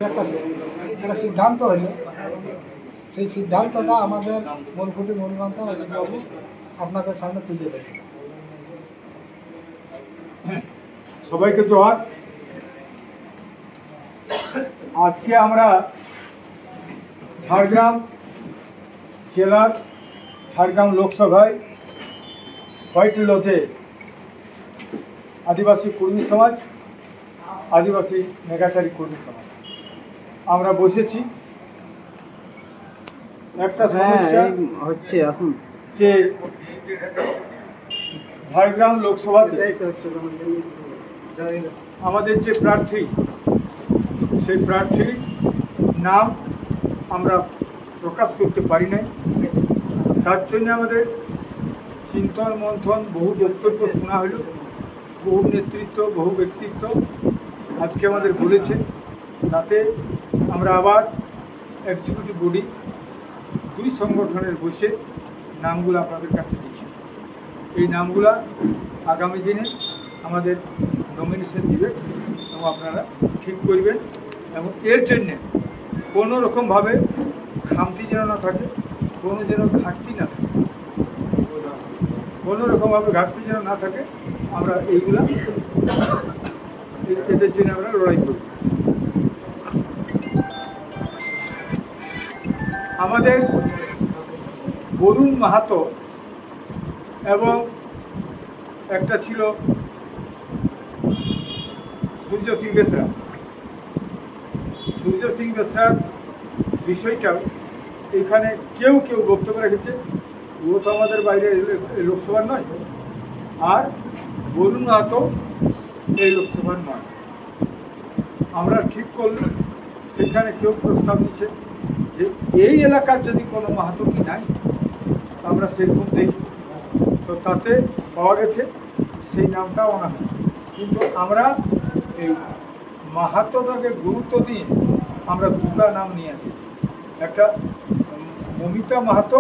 একটা সিদ্ধান্ত হলো, সেই সিদ্ধান্তটা আমাদের মনকুটি মনকান্তা বাবু আপনাদের সামনে তুলে দেবে। সবাইকে জোহার। আজকে আমরা ঝাড়গ্রাম জেলার ঝাড়গ্রাম লোকসভায় হোয়াইট লজে আদিবাসী কর্মী সমাজ, আদিবাসী মেগাচারী কর্মী সমাজ আমরা বসেছি। একটা সমস্যা হচ্ছে এখন যে ঝাড়গ্রাম লোকসভাতে আমাদের যে প্রার্থী, সেই প্রার্থীর নাম আমরা প্রকাশ করতে পারি নাই। তার জন্য আমাদের চিন্তন মন্থন, বহু বক্তব্য শোনা হলো, বহু নেতৃত্ব, বহু ব্যক্তিত্ব আজকে আমাদের বলেছে। তাতে আমরা আবার এক্সিকিউটিভ বডি দুই সংগঠনের বসে নামগুলো আপনাদের কাছে দিচ্ছি। এই নামগুলা আগামী দিনে আমাদের নমিনেশন দিবে এবং আপনারা ঠিক করবেন, এবং এর জন্যে কোনো রকমভাবে খামতি যেন না থাকে, কোনো যেন ঘাটতি না থাকে, কোনো রকমভাবে ঘাটতি যেন না থাকে, আমরা এইগুলা এদের জন্য আমরা লড়াই করি। আমাদের বরুণ মাহাতো এবং একটা ছিল সূর্য সিং বেসরা। সূর্য সিং বেসরার বিষয়টা এখানে কেউ কেউ বক্তব্য রেখেছে, ও তো আমাদের বাইরে লোকসভার নয়, আর বরুণ মাহাতো এই লোকসভার নয়। আমরা ঠিক করলাম, সেখানে কেউ প্রস্তাব দিচ্ছে যে এই এলাকার যদি কোনো মাহাতো কি নাই, আমরা সেরকম দেখি, তো তাতে পাওয়া গেছে সেই নামটাও আনা হয়েছে। কিন্তু আমরা এই মাহাতোটাকে গুরুত্ব দিয়ে আমরা দুটা নাম নিয়ে এসেছি। একটা মৌমিতা মাহাতো,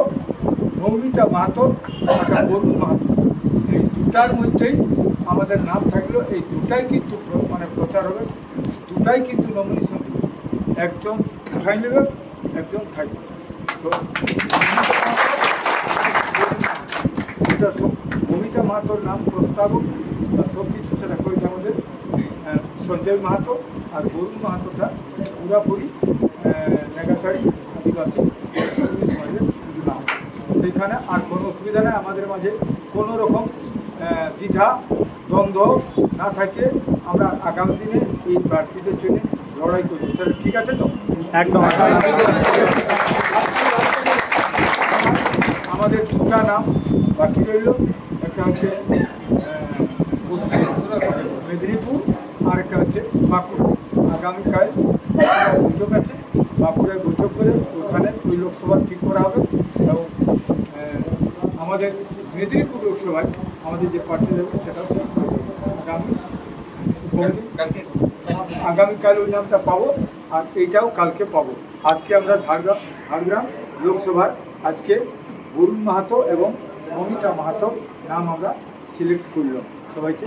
একটা বরুণ মাহাতো। এই দুটার মধ্যেই আমাদের নাম থাকলো। এই দুটাই কিন্তু মানে প্রচার হবে, দুটাই কিন্তু নমিনেশন দেবে। একজন উঠাই নেবে, একজন থাকবে। তো এটা মৌমিতা মাহাতোর নাম প্রস্তাবক সব কিছু সেটা করেছে আমাদের সঞ্জয় মাহাতো, আর বরুণ মাহাতোটা পুরাপুরি মেগাচারী আদিবাসী সমাজের নাম। সেইখানে আর কোনো অসুবিধা নেই, আমাদের মাঝে কোনো রকম দ্বিধা দ্বন্দ্ব না থাকে। আমরা আগামী দিনে এই প্রার্থীদের জন্য লড়াই করবো। স্যার ঠিক আছে তো? একদম। আমাদের দুটা নাম বাকি রইল, একটা হচ্ছে মেদিনীপুর আর একটা হচ্ছে বাঁকুড়া। আগামীকাল বৈঠক আছে, বাঁকুড়ায় বৈঠক করে ওখানে ওই লোকসভা ঠিক করা হবে। এবং আমাদের মেদিনীপুর লোকসভায় আমাদের যে প্রার্থী দেবে সেটাও আগামীকাল ওই নামটা পাবো, আর এইটাও কালকে পাবো। আজকে আমরা ঝাড়গ্রাম লোকসভার আজকে বরুণ মাহাতো এবং মৌমিতা মাহাতো নাম আমরা সিলেক্ট করলাম। সবাইকে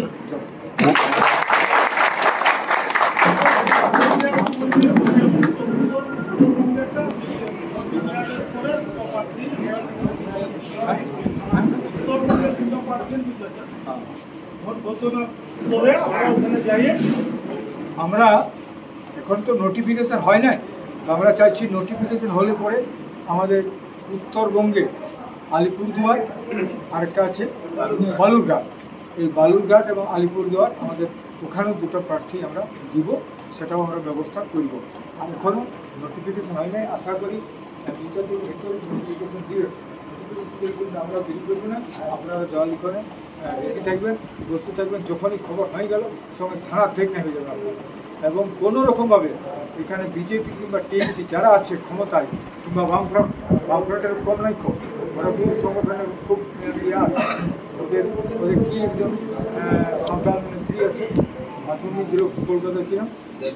আমরা এখন তো নোটিফিকেশন হয় নাই, আমরা চাইছি নোটিফিকেশন হলে পরে আমাদের উত্তরবঙ্গে আলিপুরদুয়ার আরেকটা আছে বালুরঘাট, এই বালুরঘাট এবং আলিপুরদুয়ার আমাদের ওখানেও দুটো প্রার্থী আমরা দিব, সেটাও আমরা ব্যবস্থা করব। আর এখনও নোটিফিকেশন হয় নাই, আশা করি দু চার দিন ভিতরে নোটিফিকেশন দিবে। নোটিফিকেশন আমরা দেরি করবো না, আপনারা জল লিখনে রেডি থাকবেন, প্রস্তুত থাকবেন। যখনই খবর হয়ে গেল সঙ্গে থানার ঠিক না হয়ে যাবে আপনারা। এবং কোনো রকমভাবে এখানে বিজেপি কিংবা টিএমসি যারা আছে ক্ষমতায়, কিংবা বামফ্রন্টের কম নাই, খুব ওরা বহু সংগঠনের খুব ইয়ে আছে, ওদের কি একজন সন্তান নেত্রী আছে, আসুন ছিল কলকাতা কিনা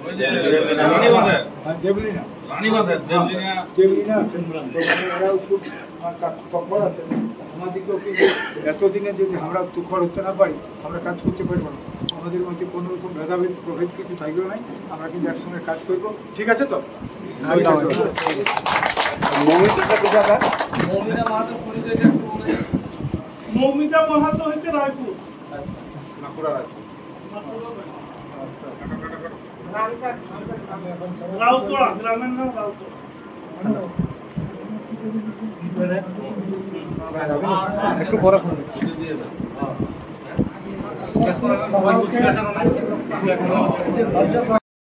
দেবলিনা আছেন, ওরাও খুব তৎপর আছেন। আমাদেরকেও কিন্তু এতদিনে যদি আমরা তুখর হতে না পারি, আমরা কাজ করতে পারবো না। আমাদের মধ্যে কোনো রকম ভেদাভেদ প্রভেদ কিছু থাকবেও নাই, আমরা কিন্তু একসঙ্গে কাজ করব। ঠিক আছে তো? মৌমিতা মাহাতো হচ্ছে রায়পুর। রাউতোড়া, গ্রামের নাম রাউতোড়া। একটু বড় সবাইকে